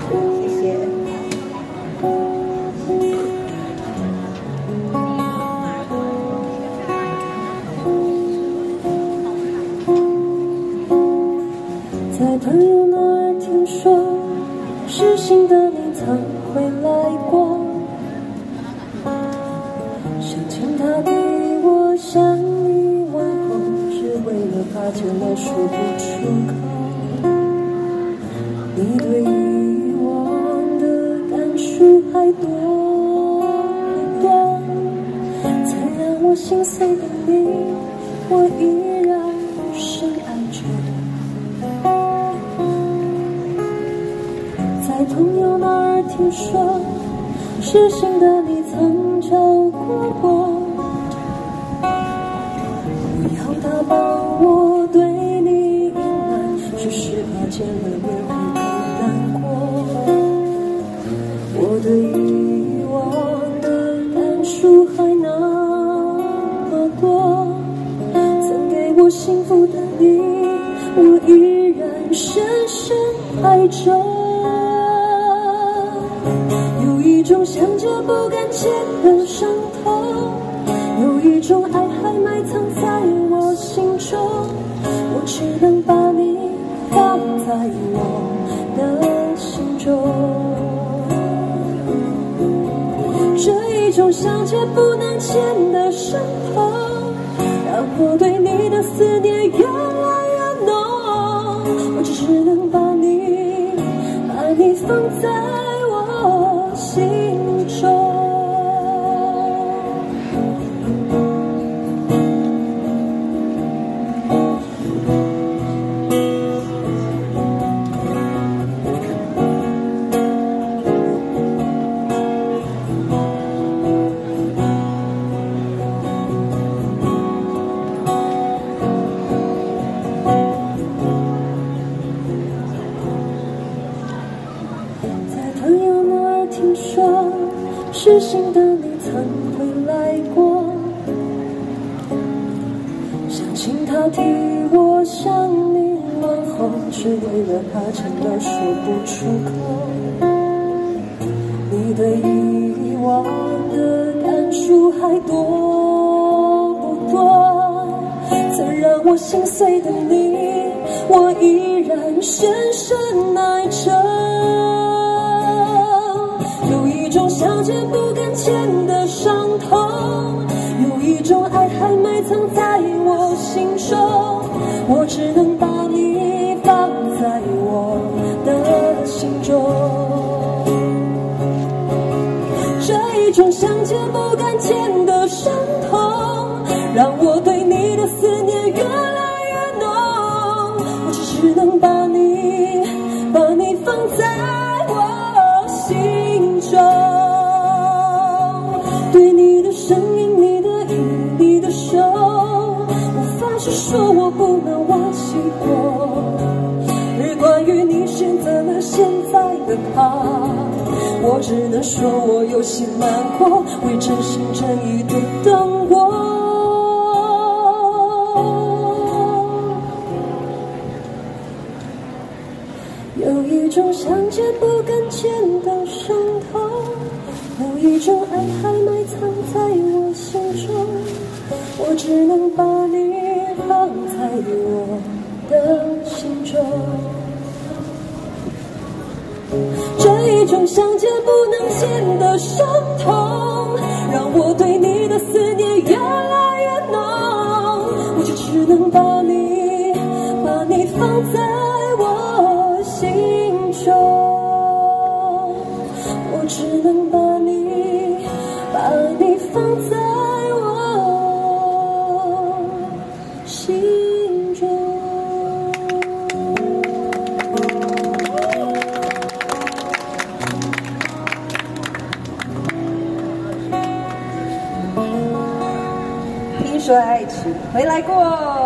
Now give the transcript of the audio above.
谢谢。 在朋友那儿听说，失信的你曾回来过，想请他替我向你问候，只为了怕见了说不出口。你对遗忘的感触还多不多？曾让我心碎的你，我依然深爱着。在朋友那儿听说，失信的你曾找过我，我要他帮我对你隐瞒，只是怕见了面会更难过。我对遗忘的感触还那么多，曾给我幸福的你，我依然深深爱着。有一种想见不敢见的伤痛，有一种爱还埋藏在我心中，我只能把你放在我的心中。这一种想见不能见的伤痛，让我对你的思念越来越浓，我只能把你放在我心中。听说失信的你曾回来过，想请他替我向你问候，只为了怕真的说不出口。你对遗忘的感触还多不多？曾让我心碎的你，我依然深深爱着。有一种想见不敢见的伤痛，有一种爱还埋藏在我心中，我只能把你放在我的心中。这一种想见不敢见的伤痛，让我对你的思念越来越浓，我只能把你放在我心中。对你的声音，你的语，你的手，我发誓说我不能忘记过。而关于你选择了现在的他，我只能说我有些难过，会真心真意的等我。有一种想见不敢见的伤痛，有一种爱还埋藏在我心中，我只能把你放在我的心中。这一种想见不能见的伤痛，让我对你的思念越来越浓，我就只能把你放在我心中，我只能把你放在我心中。 听说爱情回来过。